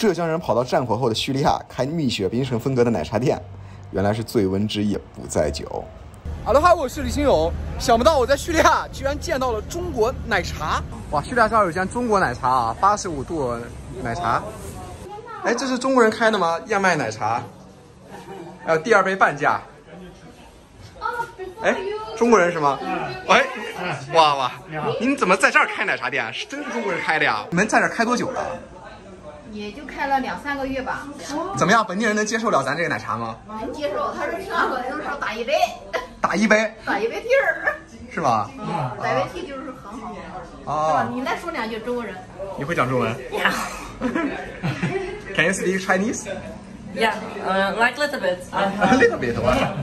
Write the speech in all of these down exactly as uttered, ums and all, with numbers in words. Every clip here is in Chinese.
浙江人跑到战火后的叙利亚开蜜雪冰城风格的奶茶店，原来是醉翁之意不在酒。哈喽哈，我是李新勇。想不到我在叙利亚居然见到了中国奶茶。哇，叙利亚上有间中国奶茶啊，八十五度奶茶。哎，这是中国人开的吗？燕麦奶茶，还有第二杯半价。哎，中国人是吗？哎，哇哇，您怎么在这儿开奶茶店？是真是中国人开的呀？你们在这儿开多久了？ 也就开了两三个月吧。 怎么样？本地人能接受了咱这个奶茶吗？ 能接受，他说上来都是说打一杯， 打一杯， 打一杯替儿， 是吧？ 嗯，打一杯替就是很好， 哦， 是吧？你来说两句中国人。 你会讲中文 ？Can you speak Chinese? Yeah, uh, like little bit. A little bit.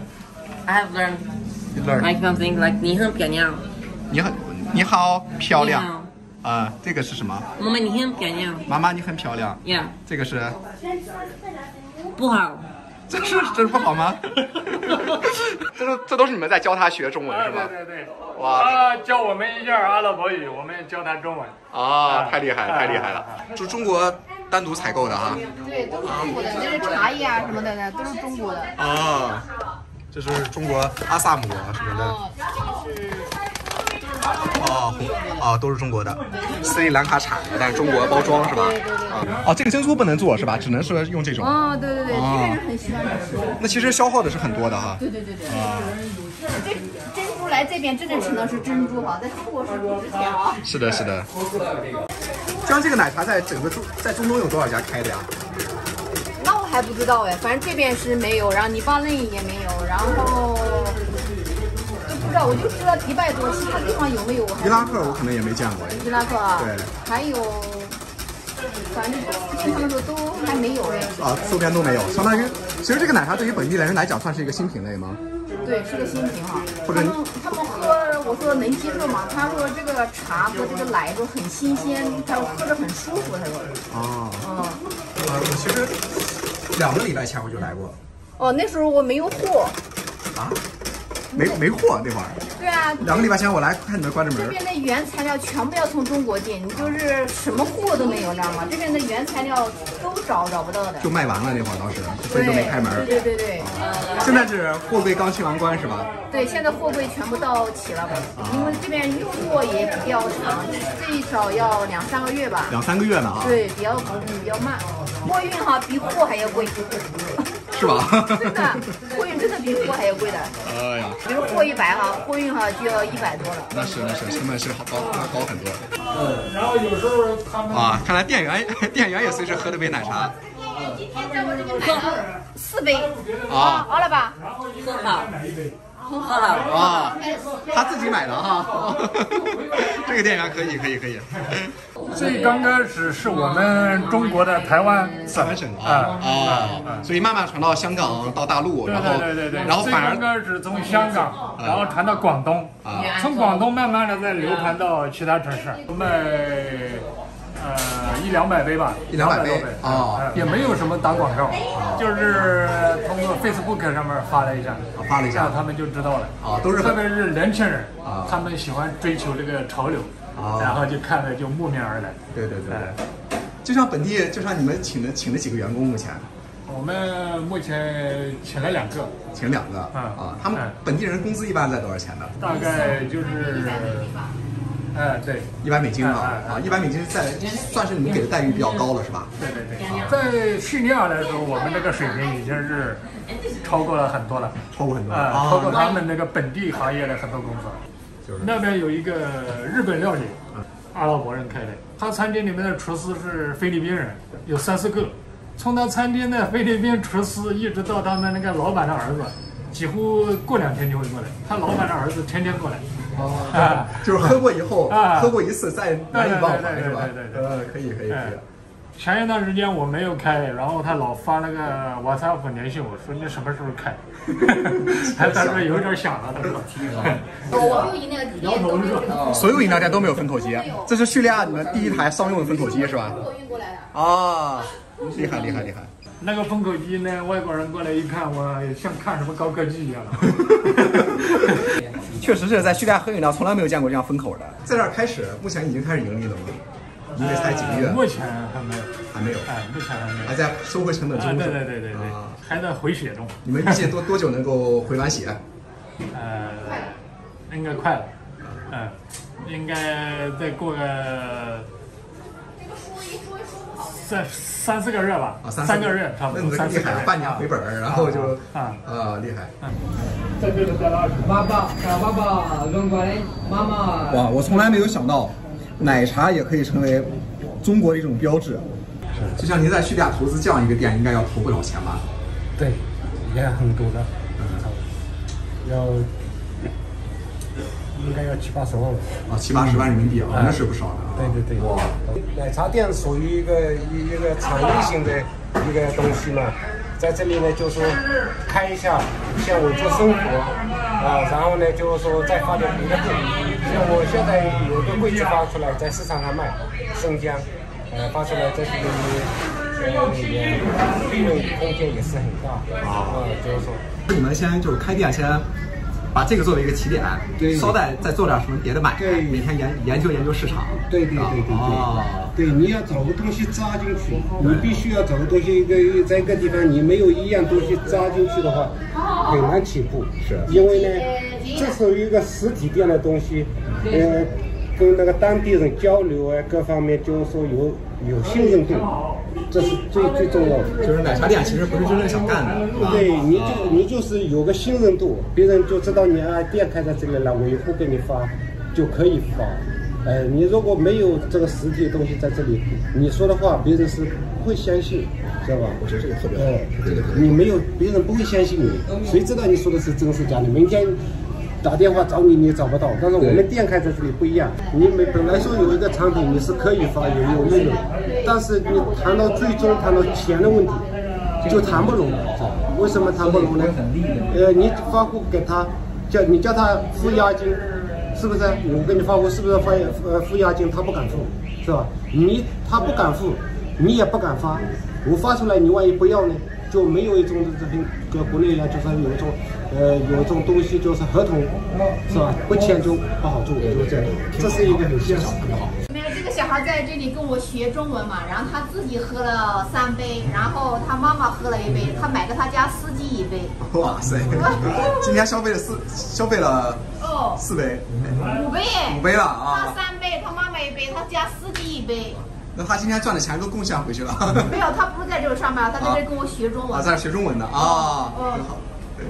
I have learned. You learn. Like something like 你很漂亮。 你好，你好，漂亮。 你好。 啊，这个是什么？ 妈妈你很漂亮。 妈妈你很漂亮。 Yeah. 这个是不好。 这是这是不好吗？这都这都是你们在教他学中文是吧？ 对对对。 哇。 他教我们一下阿拉伯语，我们教他中文。 啊，太厉害了，太厉害了！就中国单独采购的哈。 对，都是中国的，这是茶叶啊什么的，都是中国的。 啊，这是中国阿萨姆什么的。 哦，这个是。 哦，哦，都是中国的，斯里兰卡产的，但是中国包装是吧？ 对对对。 哦，这个珍珠不能做是吧？只能说用这种。 哦，对对对，这个人很喜欢吃。 那其实消耗的是很多的哈。 对对对对。啊。这珍珠来这边真正吃的是珍珠哈，在中国是不值钱啊。 是的，是的。像这个奶茶在整个中在中东有多少家开的呀？ 那我还不知道哎，反正这边是没有，然后黎巴嫩也没有，然后。不知道，我就知道迪拜多，其他地方有没有？ 伊拉克我可能也没见过。 伊拉克啊， 对， 还有，反正听他们说都还没有哎。 啊，周边都没有，相当于，其实这个奶茶对于本地人来讲算是一个新品类吗？ 对，是个新品哈。 或者他们他们喝，我说能接受吗？他说这个茶和这个奶都很新鲜，他说喝着很舒服，他说。哦。嗯。 啊，我其实两个礼拜前我就来过。 哦，那时候我没有货。 啊？没没货那会儿。 对啊， 两个礼拜前我来看你们关着门。 这边的原材料全部要从中国进，就是什么货都没有，知道吗？这边的原材料都找找不到的。 就卖完了那会儿，当时所以都没开门。 对对对对。 现在是货柜刚清完关是吧？ 对，现在货柜全部到齐了吧？因为这边运货也比较长，最少要两三个月吧。 两三个月呢啊？ 对，比较比较慢，货运哈比货还要贵。 是吧？ 真的，货运真的比货还要贵的。 哎呀， 比如货一百哈，货运哈就要一百多了。 那是那是，成本是好高高很多。 嗯，然后有时候他们啊，看来店员店员也随时喝了杯奶茶。 今天在我这边买了四杯。 啊， 好了吧？ 喝好。喝好。 啊，他自己买的哈。这个店员可以可以可以。 最刚开始是我们中国的台湾三省啊啊，所以慢慢传到香港到大陆，然后对对对， 然后反而最刚开始从香港，然后传到广东，从广东慢慢的再流传到其他城市，卖呃一两百杯吧， 一两百杯啊， 也没有什么打广告，就是通过 Facebook 上面发了一下， 发了一下， 他们就知道了啊，都是特别是年轻人啊，他们喜欢追求这个潮流。然后就看着就慕名而来。 对对对，就像本地，就像你们请的请了几个员工目前？ 我们目前请了两个， 请两个啊。他们本地人工资一般在多少钱呢？ 大概就是，哎对， 一百美金啊啊，一百美金在算是你们给的待遇比较高了是吧？ 对对对，在叙利亚来说，我们这个水平已经是超过了很多了， 超过很多啊，超过他们那个本地行业的很多工作。那边有一个日本料理，阿拉伯人开的，他餐厅里面的厨师是菲律宾人，有三四个。从他餐厅的菲律宾厨师一直到他们那个老板的儿子，几乎过两天就会过来。他老板的儿子天天过来。 哦，啊、就是喝过以后，啊、喝过一次再难以忘怀，是吧？ 对对对， 呃，可以可以可以。 前一段时间我没有开，然后他老发那个 WhatsApp 联系我说你什么时候开？他说有点想了，他说。 所有饮料店都没有， 所有饮料店都没有分口机，这是叙利亚你们第一台商用的分口机是吧？ 运过来的。 啊，厉害厉害厉害！ 那个封口机呢，外国人过来一看，我像看什么高科技一样。 确实是在叙利亚喝饮料，从来没有见过这样封口的。在这儿开始，目前已经开始盈利了吗？因为才几个月， 目前还没有。 还没有， 哎，目前还没有， 还在收回成本中。 啊，对对对对对， 啊、 还在回血中。 你们预计多多久能够回完血？ 呃，应该快了，嗯，应该再过个三三四个月吧， 啊，三三个月差不多，三四个月， 半年回本儿，然后就啊啊厉害。 爸爸，爸爸，中国人，妈妈。 哇，我从来没有想到，奶茶也可以成为中国的一种标志。就像您在叙利亚投资这样一个店，应该要投不少钱吧？ 对，也很多的，嗯，要应该要七八十万了。 啊，七八十万人民币啊，那是不少的。 对对对。哇，奶茶店属于一个一一个产业性的一个东西嘛，在这里呢，就是说开一下，像我做生活啊，然后呢，就是说再发点别的店，像我现在有个柜子发出来，在市场上卖生姜，呃，发出来在这里。呃，也利润空间也是很大啊，就是说， 你们先就是开店，先把这个作为一个起点， 对， 捎带再做点什么别的买卖， 对， 每天研研究研究市场， 对对对对对， 哦， 对，你要找个东西扎进去，你必须要找个东西，一个在一个地方你没有一样东西扎进去的话，很难起步，是，因为呢，这是一个实体店的东西，呃，跟那个当地人交流啊，各方面就是说有有信任度。这是最最重要的， 就是奶茶店其实不是真正想干的， 对，你就你就是有个信任度，别人就知道你啊店开在这里了，我以后给你发就可以发。呃，你如果没有这个实体的东西在这里，你说的话别人是不会相信，知道吧？ 我觉得这个特别好， 哎，这个你没有，别人不会相信你，谁知道你说的是真是假的？明天打电话找你，你也找不到。但是我们店开在这里不一样，你们本来说有一个产品你是可以发也有利润，但是你谈到最终谈到钱的问题，就谈不拢了。为什么谈不拢呢？呃，你发货给他，叫你叫他付押金，是不是？我给你发货是不是发呃付押金？他不敢付，是吧？你他不敢付，你也不敢发。我发出来，你万一不要呢？就没有一种这跟跟国内一样，就是有一种，呃，有一种东西就是合同，是吧？不签就不好做，就是这样。这是一个很现实的。 没有，这个小孩在这里跟我学中文嘛，然后他自己喝了三杯，然后他妈妈喝了一杯，他买给他家司机一杯。 哇塞！今天消费了四，消费了哦四杯， 五杯， 五杯了啊！ 他三杯，他妈妈一杯，他家司机一杯。 那他今天赚的钱都贡献回去了。 没有，他不是在这儿上班，他在这跟我学中文。 啊，在这学中文的啊，很好。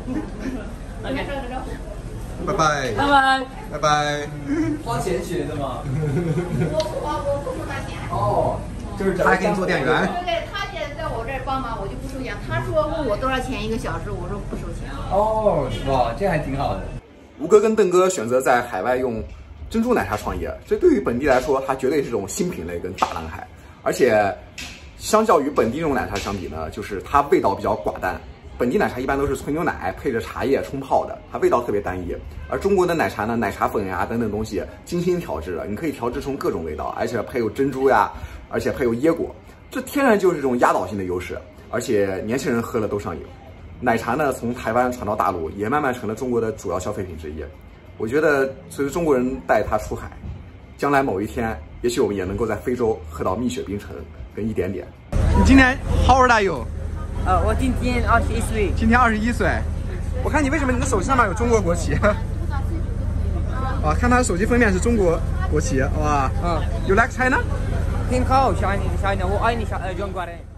OK， 拜拜。 拜拜。 拜拜。 花钱学的吗？ 我不花，我不收他钱。 哦，就是他还给你做店员。 对对，他现在在我这儿帮忙，我就不收钱。他说问我多少钱一个小时，我说不收钱。 哦，哇，这还挺好的。 吴哥跟邓哥选择在海外用珍珠奶茶创业，这对于本地来说，它绝对是种新品类跟大蓝海。而且，相较于本地这种奶茶相比呢，就是它味道比较寡淡。本地奶茶一般都是纯牛奶配着茶叶冲泡的，它味道特别单一。而中国的奶茶呢，奶茶粉呀等等东西精心调制的，你可以调制成各种味道，而且配有珍珠呀，而且配有椰果，这天然就是这种压倒性的优势。而且年轻人喝了都上瘾。奶茶呢，从台湾传到大陆，也慢慢成了中国的主要消费品之一。我觉得随着中国人带它出海，将来某一天，也许我们也能够在非洲喝到蜜雪冰城跟一点点。你今年 How old are you？ 呃，我今年二十一岁。 今年二十一岁。我看你为什么你的手机上面有中国国旗？啊，看他的手机封面是中国国旗，哇。嗯。You like China？ 挺好，China，China，我爱你，呃，中国人。